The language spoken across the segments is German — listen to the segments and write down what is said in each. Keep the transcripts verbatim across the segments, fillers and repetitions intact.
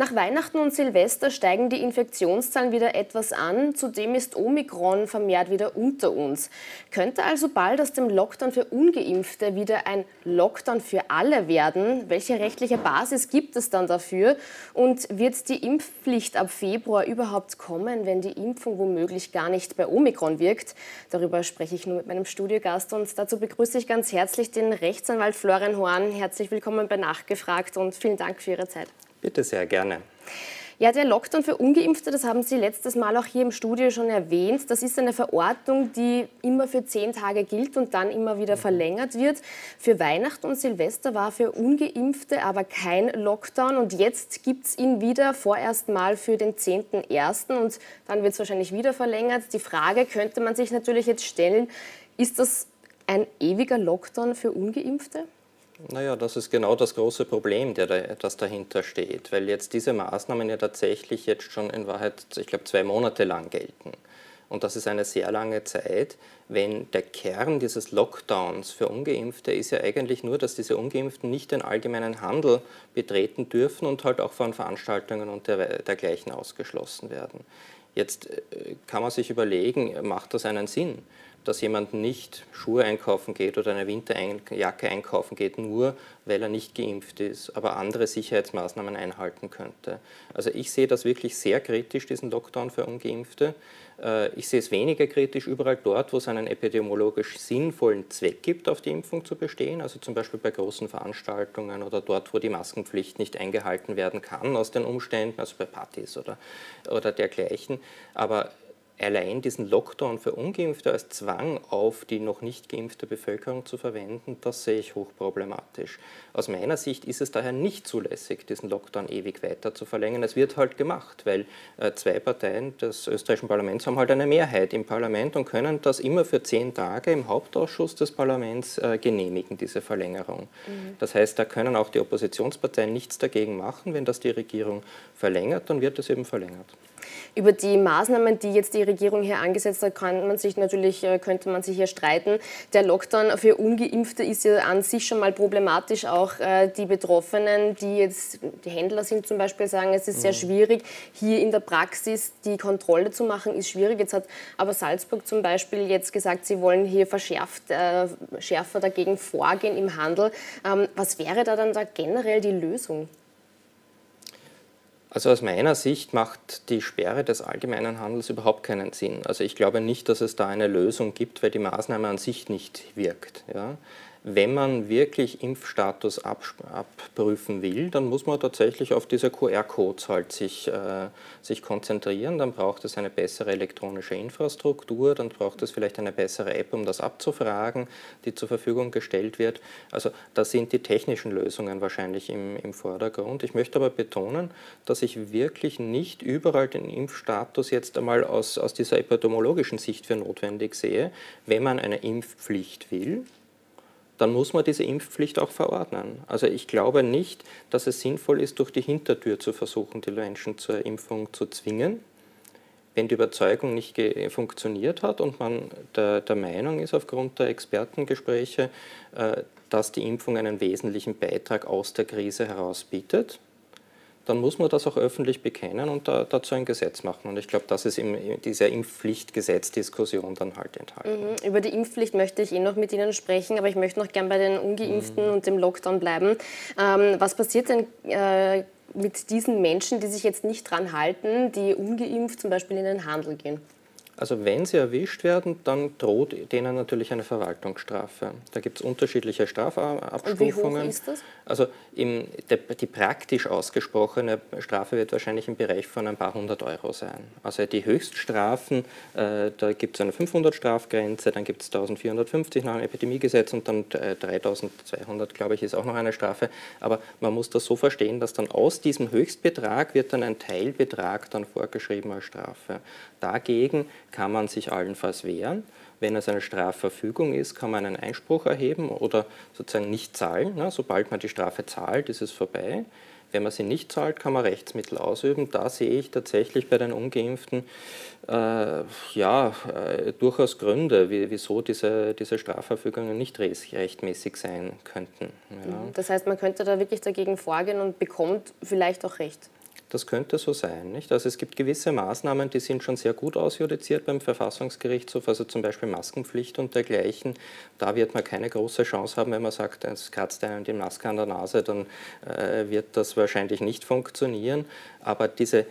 Nach Weihnachten und Silvester steigen die Infektionszahlen wieder etwas an. Zudem ist Omikron vermehrt wieder unter uns. Könnte also bald aus dem Lockdown für Ungeimpfte wieder ein Lockdown für alle werden? Welche rechtliche Basis gibt es dann dafür? Und wird die Impfpflicht ab Februar überhaupt kommen, wenn die Impfung womöglich gar nicht bei Omikron wirkt? Darüber spreche ich nun mit meinem Studiogast und dazu begrüße ich ganz herzlich den Rechtsanwalt Florian Horn. Herzlich willkommen bei Nachgefragt und vielen Dank für Ihre Zeit. Bitte sehr gerne. Ja, der Lockdown für Ungeimpfte, das haben Sie letztes Mal auch hier im Studio schon erwähnt. Das ist eine Verordnung, die immer für zehn Tage gilt und dann immer wieder verlängert wird. Für Weihnachten und Silvester war für Ungeimpfte aber kein Lockdown. Und jetzt gibt es ihn wieder, vorerst mal für den zehnten ersten Und dann wird es wahrscheinlich wieder verlängert. Die Frage könnte man sich natürlich jetzt stellen, ist das ein ewiger Lockdown für Ungeimpfte? Naja, das ist genau das große Problem, der da, das dahinter steht, weil jetzt diese Maßnahmen ja tatsächlich jetzt schon in Wahrheit, ich glaube, zwei Monate lang gelten. Und das ist eine sehr lange Zeit, wenn der Kern dieses Lockdowns für Ungeimpfte ist ja eigentlich nur, dass diese Ungeimpften nicht den allgemeinen Handel betreten dürfen und halt auch von Veranstaltungen und der, dergleichen ausgeschlossen werden. Jetzt kann man sich überlegen, macht das einen Sinn, dass jemand nicht Schuhe einkaufen geht oder eine Winterjacke einkaufen geht, nur weil er nicht geimpft ist, aber andere Sicherheitsmaßnahmen einhalten könnte. Also ich sehe das wirklich sehr kritisch, diesen Lockdown für Ungeimpfte. Ich sehe es weniger kritisch überall dort, wo es einen epidemiologisch sinnvollen Zweck gibt, auf die Impfung zu bestehen, also zum Beispiel bei großen Veranstaltungen oder dort, wo die Maskenpflicht nicht eingehalten werden kann aus den Umständen, also bei Partys oder, oder dergleichen. Aber allein diesen Lockdown für Ungeimpfte als Zwang auf die noch nicht geimpfte Bevölkerung zu verwenden, das sehe ich hochproblematisch. Aus meiner Sicht ist es daher nicht zulässig, diesen Lockdown ewig weiter zu verlängern. Es wird halt gemacht, weil äh, zwei Parteien des österreichischen Parlaments haben halt eine Mehrheit im Parlament und können das immer für zehn Tage im Hauptausschuss des Parlaments äh, genehmigen, diese Verlängerung. Mhm. Das heißt, da können auch die Oppositionsparteien nichts dagegen machen. Wenn das die Regierung verlängert, dann wird es eben verlängert. Über die Maßnahmen, die jetzt die Regierung hier angesetzt hat, kann man sich natürlich, könnte man sich hier streiten. Der Lockdown für Ungeimpfte ist ja an sich schon mal problematisch. Auch die Betroffenen, die jetzt die Händler sind zum Beispiel, sagen, es ist sehr schwierig, hier in der Praxis die Kontrolle zu machen, ist schwierig. Jetzt hat aber Salzburg zum Beispiel jetzt gesagt, sie wollen hier verschärft, äh, schärfer dagegen vorgehen im Handel. Ähm, was wäre da dann da generell die Lösung? Also aus meiner Sicht macht die Sperre des allgemeinen Handels überhaupt keinen Sinn. Also ich glaube nicht, dass es da eine Lösung gibt, weil die Maßnahme an sich nicht wirkt. Ja. Wenn man wirklich Impfstatus abprüfen will, dann muss man tatsächlich auf diese Q R-Codes halt sich, äh, sich konzentrieren. Dann braucht es eine bessere elektronische Infrastruktur, dann braucht es vielleicht eine bessere App, um das abzufragen, die zur Verfügung gestellt wird. Also da sind die technischen Lösungen wahrscheinlich im, im Vordergrund. Ich möchte aber betonen, dass ich wirklich nicht überall den Impfstatus jetzt einmal aus, aus dieser epidemiologischen Sicht für notwendig sehe. Wenn man eine Impfpflicht will, dann muss man diese Impfpflicht auch verordnen. Also ich glaube nicht, dass es sinnvoll ist, durch die Hintertür zu versuchen, die Menschen zur Impfung zu zwingen, wenn die Überzeugung nicht funktioniert hat und man der, der Meinung ist aufgrund der Expertengespräche, äh, dass die Impfung einen wesentlichen Beitrag aus der Krise heraus bietet, dann muss man das auch öffentlich bekennen und da, dazu ein Gesetz machen. Und ich glaube, das ist in dieser Impfpflichtgesetzdiskussion dann halt enthalten. Mhm. Über die Impfpflicht möchte ich eh noch mit Ihnen sprechen, aber ich möchte noch gern bei den Ungeimpften mhm. und dem Lockdown bleiben. Ähm, was passiert denn äh, mit diesen Menschen, die sich jetzt nicht dran halten, die ungeimpft zum Beispiel in den Handel gehen? Also wenn sie erwischt werden, dann droht denen natürlich eine Verwaltungsstrafe. Da gibt es unterschiedliche Strafabstufungen. Und wie hoch ist das? Also im, der, die praktisch ausgesprochene Strafe wird wahrscheinlich im Bereich von ein paar hundert Euro sein. Also die Höchststrafen, äh, da gibt es eine fünfhundert-Strafgrenze, dann gibt es eintausendvierhundertfünfzig nach dem Epidemiegesetz und dann äh, dreitausendzweihundert, glaube ich, ist auch noch eine Strafe. Aber man muss das so verstehen, dass dann aus diesem Höchstbetrag wird dann ein Teilbetrag dann vorgeschrieben als Strafe. Dagegen kann man sich allenfalls wehren. Wenn es eine Strafverfügung ist, kann man einen Einspruch erheben oder sozusagen nicht zahlen. Sobald man die Strafe zahlt, ist es vorbei. Wenn man sie nicht zahlt, kann man Rechtsmittel ausüben. Da sehe ich tatsächlich bei den Ungeimpften äh, ja, äh, durchaus Gründe, wieso diese, diese Strafverfügungen nicht rechtmäßig sein könnten. Ja. Das heißt, man könnte da wirklich dagegen vorgehen und bekommt vielleicht auch Recht? Das könnte so sein, nicht? Also es gibt gewisse Maßnahmen, die sind schon sehr gut ausjudiziert beim Verfassungsgerichtshof, also zum Beispiel Maskenpflicht und dergleichen. Da wird man keine große Chance haben, wenn man sagt, es kratzt einem die Maske an der Nase, dann äh, wird das wahrscheinlich nicht funktionieren. Aber diese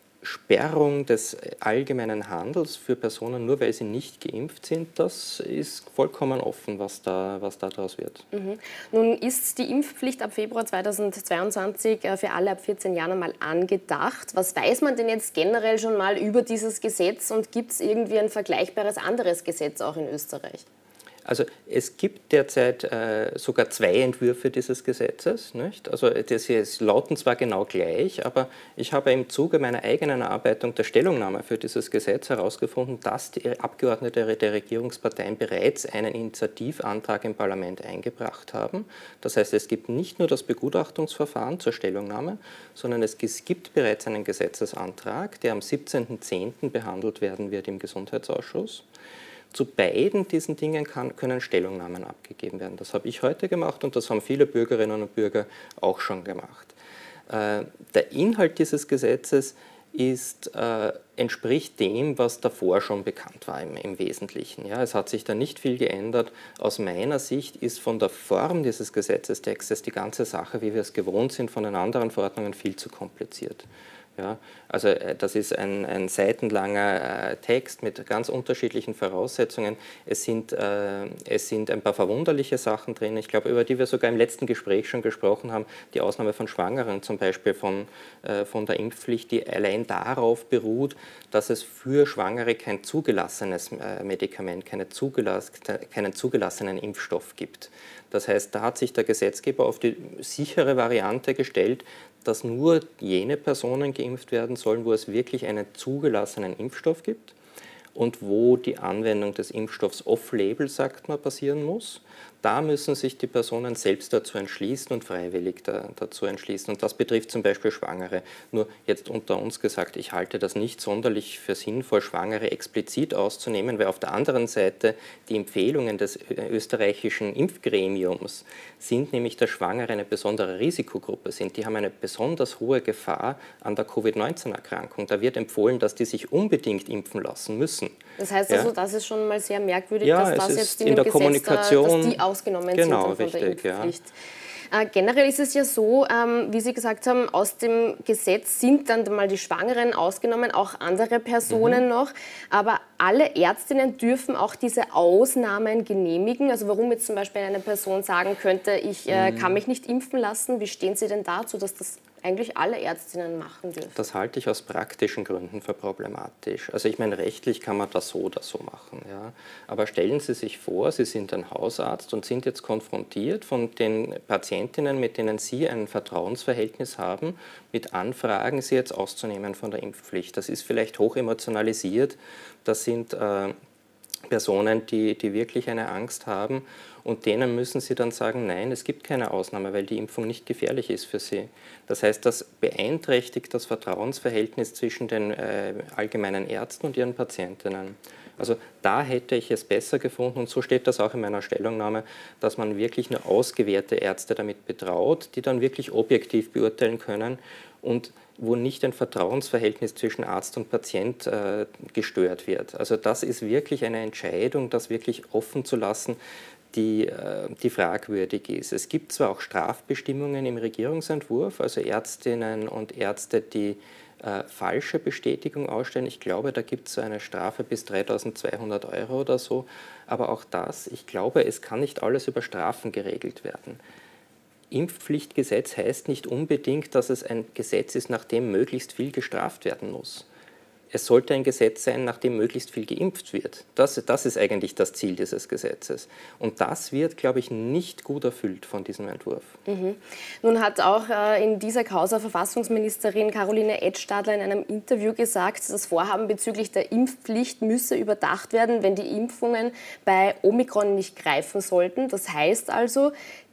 Sperrung des allgemeinen Handels für Personen, nur weil sie nicht geimpft sind, das ist vollkommen offen, was da, was da daraus wird. Mhm. Nun ist die Impfpflicht ab Februar zweitausendzweiundzwanzig für alle ab vierzehn Jahren einmal angedacht. Was weiß man denn jetzt generell schon mal über dieses Gesetz und gibt es irgendwie ein vergleichbares anderes Gesetz auch in Österreich? Also es gibt derzeit äh, sogar zwei Entwürfe dieses Gesetzes. Nicht? Also das hier lauten zwar genau gleich, aber ich habe im Zuge meiner eigenen Erarbeitung der Stellungnahme für dieses Gesetz herausgefunden, dass die Abgeordnete der Regierungsparteien bereits einen Initiativantrag im Parlament eingebracht haben. Das heißt, es gibt nicht nur das Begutachtungsverfahren zur Stellungnahme, sondern es gibt bereits einen Gesetzesantrag, der am siebzehnten zehnten behandelt werden wird im Gesundheitsausschuss. Zu beiden diesen Dingen kann, können Stellungnahmen abgegeben werden. Das habe ich heute gemacht und das haben viele Bürgerinnen und Bürger auch schon gemacht. Äh, der Inhalt dieses Gesetzes ist, äh, entspricht dem, was davor schon bekannt war im, im Wesentlichen. Ja, es hat sich da nicht viel geändert. Aus meiner Sicht ist von der Form dieses Gesetzestextes die ganze Sache, wie wir es gewohnt sind, von den anderen Verordnungen viel zu kompliziert. Ja, also das ist ein, ein seitenlanger äh, Text mit ganz unterschiedlichen Voraussetzungen. Es sind, äh, es sind ein paar verwunderliche Sachen drin, ich glaube, über die wir sogar im letzten Gespräch schon gesprochen haben, die Ausnahme von Schwangeren zum Beispiel von, äh, von der Impfpflicht, die allein darauf beruht, dass es für Schwangere kein zugelassenes äh, Medikament, keine zugelass, keinen zugelassenen Impfstoff gibt. Das heißt, da hat sich der Gesetzgeber auf die sichere Variante gestellt, dass nur jene Personen geimpft werden sollen, wo es wirklich einen zugelassenen Impfstoff gibt und wo die Anwendung des Impfstoffs off-label, sagt man, passieren muss. Da müssen sich die Personen selbst dazu entschließen und freiwillig da, dazu entschließen. Und das betrifft zum Beispiel Schwangere. Nur jetzt unter uns gesagt, ich halte das nicht sonderlich für sinnvoll, Schwangere explizit auszunehmen, weil auf der anderen Seite die Empfehlungen des österreichischen Impfgremiums sind nämlich, dass Schwangere eine besondere Risikogruppe sind. Die haben eine besonders hohe Gefahr an der Covid neunzehn Erkrankung. Da wird empfohlen, dass die sich unbedingt impfen lassen müssen. Das heißt also, ja, das ist schon mal sehr merkwürdig, ja, dass das jetzt in, in dem der Gesetz Kommunikation, da, dass die ausgenommen genau, sind von richtig, der Impfpflicht. Ja. Äh, generell ist es ja so, ähm, wie Sie gesagt haben, aus dem Gesetz sind dann mal die Schwangeren ausgenommen, auch andere Personen mhm. noch. Aber alle Ärztinnen dürfen auch diese Ausnahmen genehmigen. Also warum jetzt zum Beispiel eine Person sagen könnte, ich äh, kann mich nicht impfen lassen. Wie stehen Sie denn dazu, dass das eigentlich alle Ärztinnen machen dürfen? Das halte ich aus praktischen Gründen für problematisch. Also ich meine, rechtlich kann man das so oder so machen. Ja. Aber stellen Sie sich vor, Sie sind ein Hausarzt und sind jetzt konfrontiert von den Patientinnen, mit denen Sie ein Vertrauensverhältnis haben, mit Anfragen, sie jetzt auszunehmen von der Impfpflicht. Das ist vielleicht hoch emotionalisiert. Das sind äh, Personen, die, die wirklich eine Angst haben. Und denen müssen Sie dann sagen, nein, es gibt keine Ausnahme, weil die Impfung nicht gefährlich ist für Sie. Das heißt, das beeinträchtigt das Vertrauensverhältnis zwischen den äh, allgemeinen Ärzten und ihren Patientinnen. Also da hätte ich es besser gefunden, und so steht das auch in meiner Stellungnahme, dass man wirklich nur ausgewählte Ärzte damit betraut, die dann wirklich objektiv beurteilen können und wo nicht ein Vertrauensverhältnis zwischen Arzt und Patient äh, gestört wird. Also das ist wirklich eine Entscheidung, das wirklich offen zu lassen, die, äh, die fragwürdig ist. Es gibt zwar auch Strafbestimmungen im Regierungsentwurf, also Ärztinnen und Ärzte, die äh, falsche Bestätigung ausstellen. Ich glaube, da gibt es so eine Strafe bis dreitausendzweihundert Euro oder so. Aber auch das, ich glaube, es kann nicht alles über Strafen geregelt werden. Impfpflichtgesetz heißt nicht unbedingt, dass es ein Gesetz ist, nach dem möglichst viel gestraft werden muss. Es sollte ein Gesetz sein, nach dem möglichst viel geimpft wird. Das, das ist eigentlich das Ziel dieses Gesetzes. Und das wird, glaube ich, nicht gut erfüllt von diesem Entwurf. Mhm. Nun hat auch äh, in dieser Causa Verfassungsministerin Caroline Edstadler in einem Interview gesagt, das Vorhaben bezüglich der Impfpflicht müsse überdacht werden, wenn die Impfungen bei Omikron nicht greifen sollten. Das heißt also,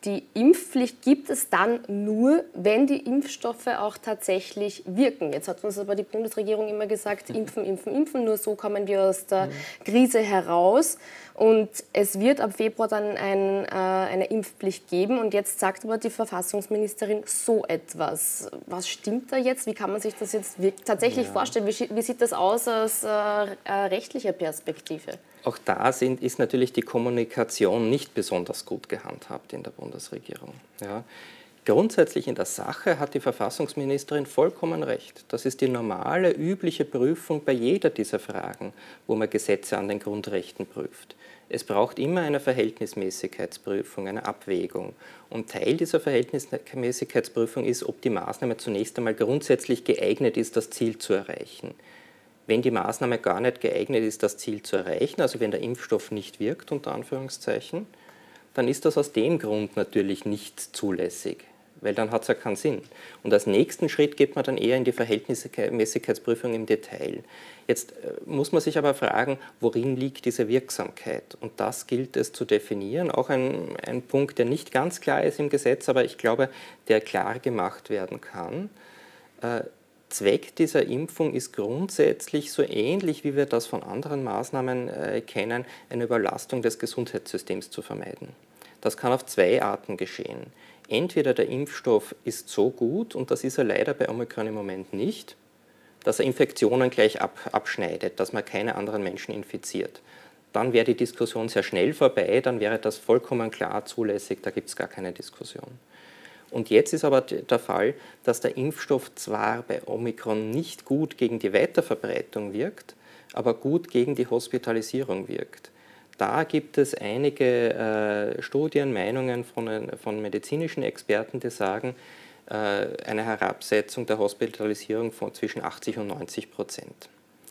die Impfpflicht gibt es dann nur, wenn die Impfstoffe auch tatsächlich wirken. Jetzt hat uns aber die Bundesregierung immer gesagt, impfen, impfen, impfen, nur so kommen wir aus der Krise heraus. Und es wird ab Februar dann ein, äh, eine Impfpflicht geben. Und jetzt sagt aber die Verfassungsministerin so etwas. Was stimmt da jetzt? Wie kann man sich das jetzt wirklich tatsächlich ja. vorstellen? Wie, wie sieht das aus aus äh, äh, rechtlicher Perspektive? Auch da sind, ist natürlich die Kommunikation nicht besonders gut gehandhabt in der Bundesregierung. Ja. Grundsätzlich in der Sache hat die Verfassungsministerin vollkommen recht. Das ist die normale, übliche Prüfung bei jeder dieser Fragen, wo man Gesetze an den Grundrechten prüft. Es braucht immer eine Verhältnismäßigkeitsprüfung, eine Abwägung. Und Teil dieser Verhältnismäßigkeitsprüfung ist, ob die Maßnahme zunächst einmal grundsätzlich geeignet ist, das Ziel zu erreichen. Wenn die Maßnahme gar nicht geeignet ist, das Ziel zu erreichen, also wenn der Impfstoff nicht wirkt, unter Anführungszeichen, dann ist das aus dem Grund natürlich nicht zulässig, weil dann hat es ja keinen Sinn. Und als nächsten Schritt geht man dann eher in die Verhältnismäßigkeitsprüfung im Detail. Jetzt muss man sich aber fragen, worin liegt diese Wirksamkeit? Und das gilt es zu definieren. Auch ein, ein Punkt, der nicht ganz klar ist im Gesetz, aber ich glaube, der klar gemacht werden kann. Äh, Zweck dieser Impfung ist grundsätzlich so ähnlich, wie wir das von anderen Maßnahmen äh, kennen, eine Überlastung des Gesundheitssystems zu vermeiden. Das kann auf zwei Arten geschehen. Entweder der Impfstoff ist so gut, und das ist er leider bei Omikron im Moment nicht, dass er Infektionen gleich ab, abschneidet, dass man keine anderen Menschen infiziert. Dann wäre die Diskussion sehr schnell vorbei, dann wäre das vollkommen klar zulässig, da gibt es gar keine Diskussion. Und jetzt ist aber der Fall, dass der Impfstoff zwar bei Omikron nicht gut gegen die Weiterverbreitung wirkt, aber gut gegen die Hospitalisierung wirkt. Da gibt es einige äh, Studien, Meinungen von, von medizinischen Experten, die sagen, äh, eine Herabsetzung der Hospitalisierung von zwischen achtzig und neunzig Prozent.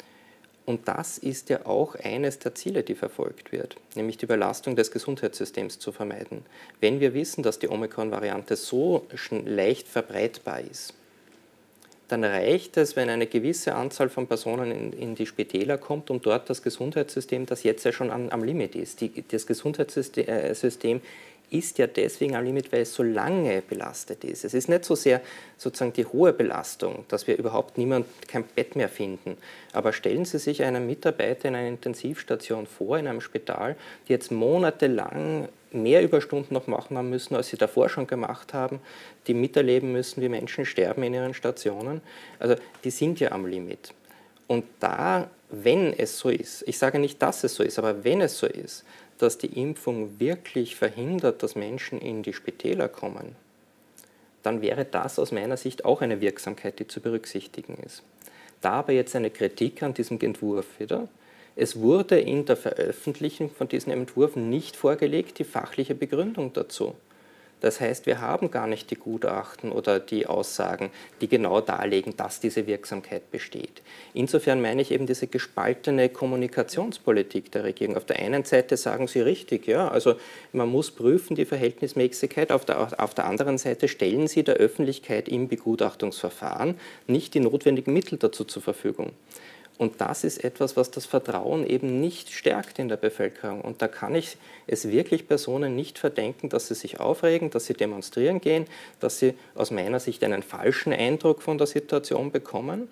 Und das ist ja auch eines der Ziele, die verfolgt wird, nämlich die Überlastung des Gesundheitssystems zu vermeiden. Wenn wir wissen, dass die Omikron-Variante so leicht verbreitbar ist, dann reicht es, wenn eine gewisse Anzahl von Personen in, in die Spitäler kommt und dort das Gesundheitssystem, das jetzt ja schon an, am Limit ist. Die, das Gesundheitssystem äh, ist ja deswegen am Limit, weil es so lange belastet ist. Es ist nicht so sehr sozusagen die hohe Belastung, dass wir überhaupt niemand kein Bett mehr finden. Aber stellen Sie sich einen Mitarbeiter in einer Intensivstation vor, in einem Spital, die jetzt monatelang mehr Überstunden noch machen haben müssen, als sie davor schon gemacht haben, die miterleben müssen, wie Menschen sterben in ihren Stationen. Also die sind ja am Limit. Und da, wenn es so ist, ich sage nicht, dass es so ist, aber wenn es so ist, dass die Impfung wirklich verhindert, dass Menschen in die Spitäler kommen, dann wäre das aus meiner Sicht auch eine Wirksamkeit, die zu berücksichtigen ist. Da aber jetzt eine Kritik an diesem Entwurf wieder. Es wurde in der Veröffentlichung von diesem Entwurf nicht vorgelegt, die fachliche Begründung dazu. Das heißt, wir haben gar nicht die Gutachten oder die Aussagen, die genau darlegen, dass diese Wirksamkeit besteht. Insofern meine ich eben diese gespaltene Kommunikationspolitik der Regierung. Auf der einen Seite sagen sie richtig, ja, also man muss prüfen die Verhältnismäßigkeit, auf der, auf der anderen Seite stellen sie der Öffentlichkeit im Begutachtungsverfahren nicht die notwendigen Mittel dazu zur Verfügung. Und das ist etwas, was das Vertrauen eben nicht stärkt in der Bevölkerung. Und da kann ich es wirklich Personen nicht verdenken, dass sie sich aufregen, dass sie demonstrieren gehen, dass sie aus meiner Sicht einen falschen Eindruck von der Situation bekommen.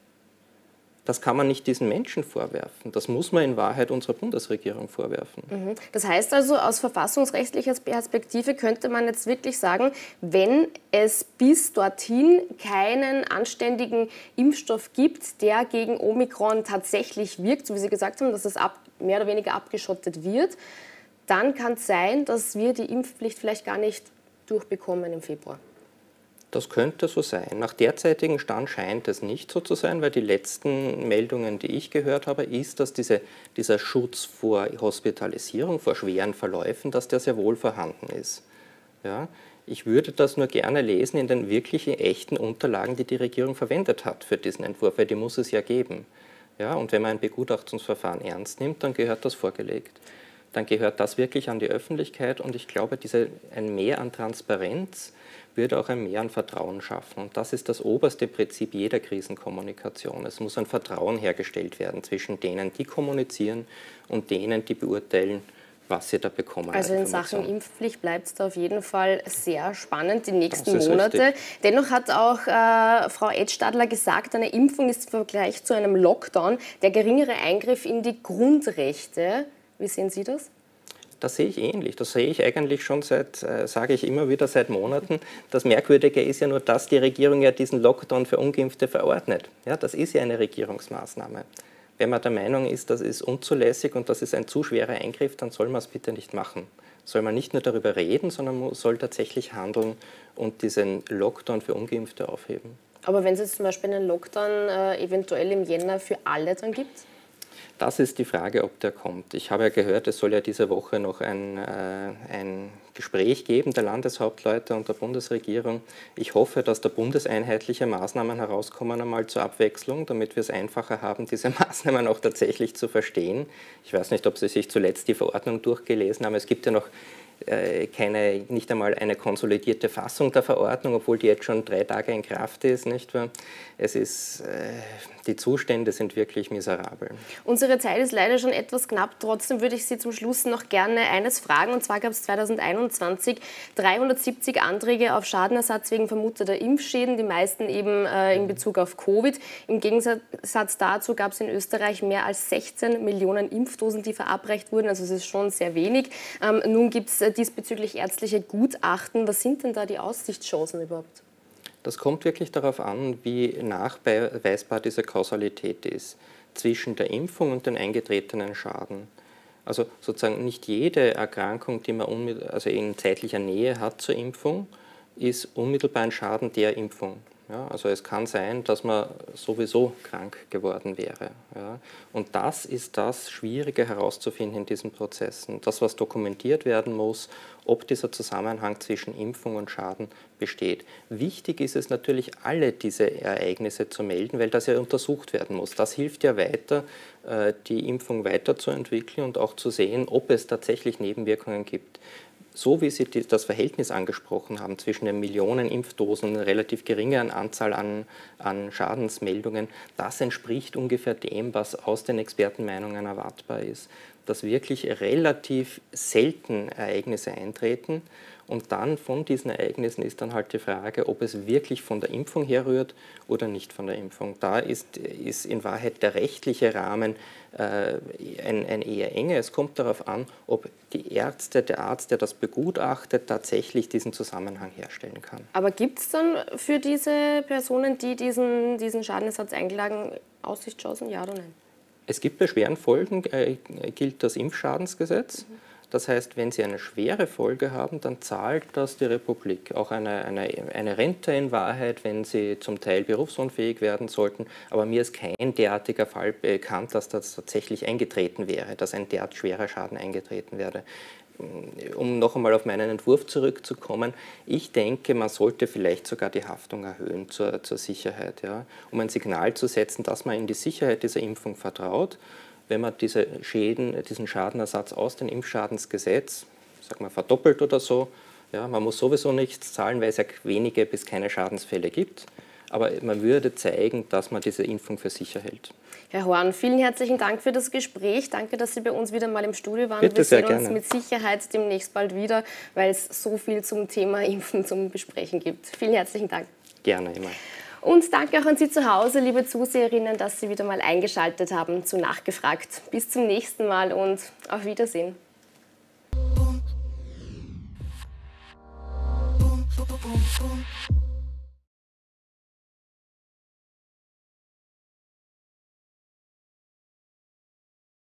Das kann man nicht diesen Menschen vorwerfen. Das muss man in Wahrheit unserer Bundesregierung vorwerfen. Mhm. Das heißt also, aus verfassungsrechtlicher Perspektive könnte man jetzt wirklich sagen, wenn es bis dorthin keinen anständigen Impfstoff gibt, der gegen Omikron tatsächlich wirkt, so wie Sie gesagt haben, dass es ab, mehr oder weniger abgeschottet wird, dann kann es sein, dass wir die Impfpflicht vielleicht gar nicht durchbekommen im Februar. Das könnte so sein. Nach derzeitigem Stand scheint es nicht so zu sein, weil die letzten Meldungen, die ich gehört habe, ist, dass diese, dieser Schutz vor Hospitalisierung, vor schweren Verläufen, dass der sehr wohl vorhanden ist. Ja? Ich würde das nur gerne lesen in den wirklichen, echten Unterlagen, die die Regierung verwendet hat für diesen Entwurf, weil die muss es ja geben. Ja? Und wenn man ein Begutachtungsverfahren ernst nimmt, dann gehört das vorgelegt. Dann gehört das wirklich an die Öffentlichkeit und ich glaube, diese, ein Mehr an Transparenz würde auch ein Mehr an Vertrauen schaffen. Und das ist das oberste Prinzip jeder Krisenkommunikation. Es muss ein Vertrauen hergestellt werden zwischen denen, die kommunizieren und denen, die beurteilen, was sie da bekommen. Also in Sachen Impfpflicht bleibt es da auf jeden Fall sehr spannend die nächsten das Monate. Richtig. Dennoch hat auch äh, Frau Edstadler gesagt, eine Impfung ist im Vergleich zu einem Lockdown der geringere Eingriff in die Grundrechte. Wie sehen Sie das? Das sehe ich ähnlich. Das sehe ich eigentlich schon seit, äh, sage ich immer wieder, seit Monaten. Das Merkwürdige ist ja nur, dass die Regierung ja diesen Lockdown für Ungeimpfte verordnet. Ja, das ist ja eine Regierungsmaßnahme. Wenn man der Meinung ist, das ist unzulässig und das ist ein zu schwerer Eingriff, dann soll man es bitte nicht machen. Soll man nicht nur darüber reden, sondern man soll tatsächlich handeln und diesen Lockdown für Ungeimpfte aufheben. Aber wenn es jetzt zum Beispiel einen Lockdown äh, eventuell im Jänner für alle dann gibt? Das ist die Frage, ob der kommt. Ich habe ja gehört, es soll ja diese Woche noch ein, äh, ein Gespräch geben der Landeshauptleute und der Bundesregierung. Ich hoffe, dass da bundeseinheitliche Maßnahmen herauskommen, einmal zur Abwechslung, damit wir es einfacher haben, diese Maßnahmen auch tatsächlich zu verstehen. Ich weiß nicht, ob Sie sich zuletzt die Verordnung durchgelesen haben. Es gibt ja noch keine, nicht einmal eine konsolidierte Fassung der Verordnung, obwohl die jetzt schon drei Tage in Kraft ist. Nicht wahr? Es ist, äh, die Zustände sind wirklich miserabel. Unsere Zeit ist leider schon etwas knapp. Trotzdem würde ich Sie zum Schluss noch gerne eines fragen. Und zwar gab es zweitausendeinundzwanzig dreihundertsiebzig Anträge auf Schadenersatz wegen vermuteter Impfschäden, die meisten eben äh, in Bezug auf Covid. Im Gegensatz dazu gab es in Österreich mehr als sechzehn Millionen Impfdosen, die verabreicht wurden. Also es ist schon sehr wenig. Ähm, nun gibt es diesbezüglich ärztliche Gutachten. Was sind denn da die Aussichtschancen überhaupt? Das kommt wirklich darauf an, wie nachweisbar diese Kausalität ist zwischen der Impfung und den eingetretenen Schaden. Also sozusagen nicht jede Erkrankung, die man also in zeitlicher Nähe hat zur Impfung, ist unmittelbar ein Schaden der Impfung. Ja, also es kann sein, dass man sowieso krank geworden wäre. Ja. Und das ist das Schwierige herauszufinden in diesen Prozessen. Das, was dokumentiert werden muss, ob dieser Zusammenhang zwischen Impfung und Schaden besteht. Wichtig ist es natürlich, alle diese Ereignisse zu melden, weil das ja untersucht werden muss. Das hilft ja weiter, die Impfung weiterzuentwickeln und auch zu sehen, ob es tatsächlich Nebenwirkungen gibt. So wie Sie das Verhältnis angesprochen haben zwischen den Millionen Impfdosen und einer relativ geringen Anzahl an, an Schadensmeldungen, das entspricht ungefähr dem, was aus den Expertenmeinungen erwartbar ist. Dass wirklich relativ selten Ereignisse eintreten und dann von diesen Ereignissen ist dann halt die Frage, ob es wirklich von der Impfung herrührt oder nicht von der Impfung. Da ist, ist in Wahrheit der rechtliche Rahmen äh, ein, ein eher enger. Es kommt darauf an, ob die Ärzte, der Arzt, der das begutachtet, tatsächlich diesen Zusammenhang herstellen kann. Aber gibt es dann für diese Personen, die diesen, diesen Schadenersatz einklagen, Aussichtschancen, ja oder nein? Es gibt bei schweren Folgen, äh, gilt das Impfschadensgesetz. Mhm. Das heißt, wenn Sie eine schwere Folge haben, dann zahlt das die Republik. Auch eine, eine, eine Rente in Wahrheit, wenn Sie zum Teil berufsunfähig werden sollten. Aber mir ist kein derartiger Fall bekannt, dass das tatsächlich eingetreten wäre, dass ein derart schwerer Schaden eingetreten wäre. Um noch einmal auf meinen Entwurf zurückzukommen, ich denke, man sollte vielleicht sogar die Haftung erhöhen zur, zur Sicherheit, ja, um ein Signal zu setzen, dass man in die Sicherheit dieser Impfung vertraut. Wenn man diese Schäden, diesen Schadenersatz aus dem Impfschadensgesetz, sag mal, verdoppelt oder so, ja, man muss sowieso nichts zahlen, weil es ja wenige bis keine Schadensfälle gibt. Aber man würde zeigen, dass man diese Impfung für sicher hält. Herr Horn, vielen herzlichen Dank für das Gespräch. Danke, dass Sie bei uns wieder mal im Studio waren. Bitte, Wir sehr sehen uns gerne. mit Sicherheit demnächst bald wieder, weil es so viel zum Thema Impfen zum Besprechen gibt. Vielen herzlichen Dank. Gerne immer. Und danke auch an Sie zu Hause, liebe Zuseherinnen, dass Sie wieder mal eingeschaltet haben zu Nachgefragt. Bis zum nächsten Mal und auf Wiedersehen. Boom, boom, boom.